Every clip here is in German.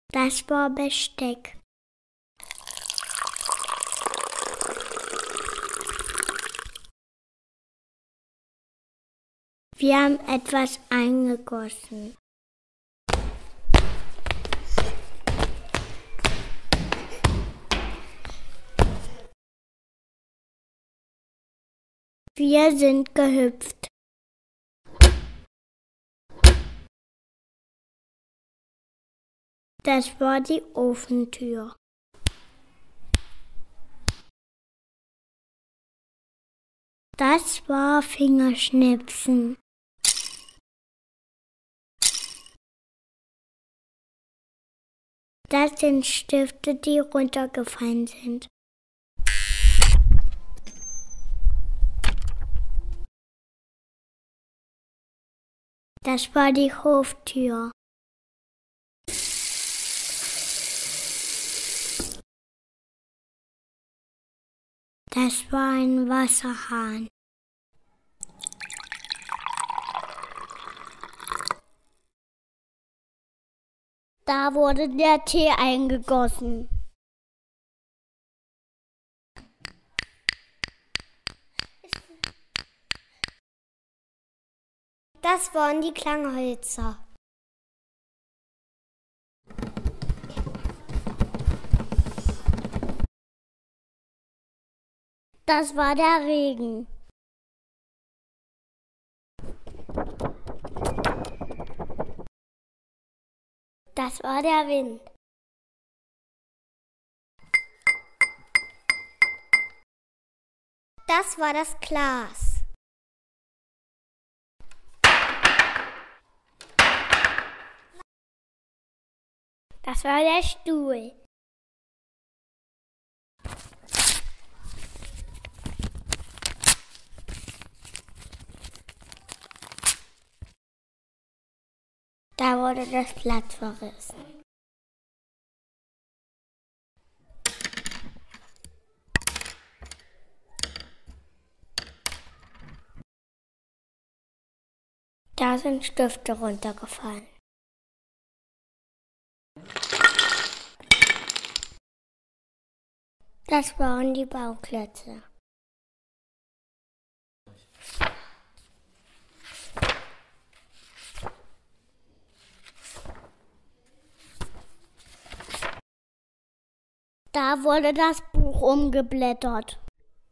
Das war Besteck. Wir haben etwas eingegossen. Wir sind gehüpft. Das war die Ofentür. Das war Fingerschnipsen. Das sind Stifte, die runtergefallen sind. Das war die Hoftür. Das war ein Wasserhahn. Da wurde der Tee eingegossen. Das waren die Klanghölzer. Das war der Regen. Das war der Wind. Das war das Glas. Das war der Stuhl. Da wurde das Blatt verrissen. Da sind Stifte runtergefallen. Das waren die Bauklötze. Da wurde das Buch umgeblättert.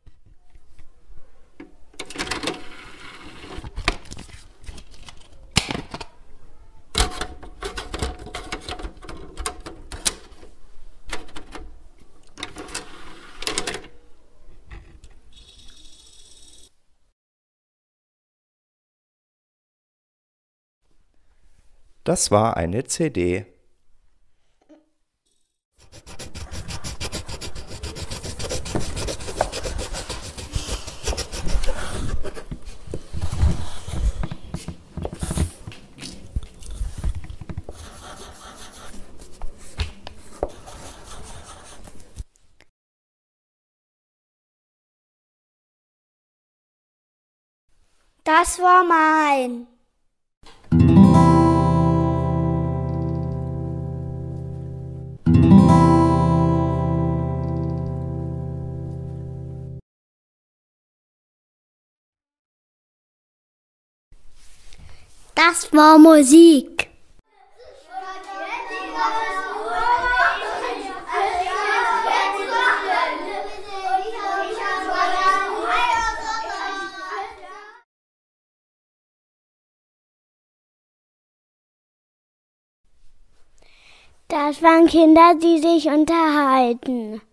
Das war eine CD. Das war mein. Das war Musik. Das waren Kinder, die sich unterhalten.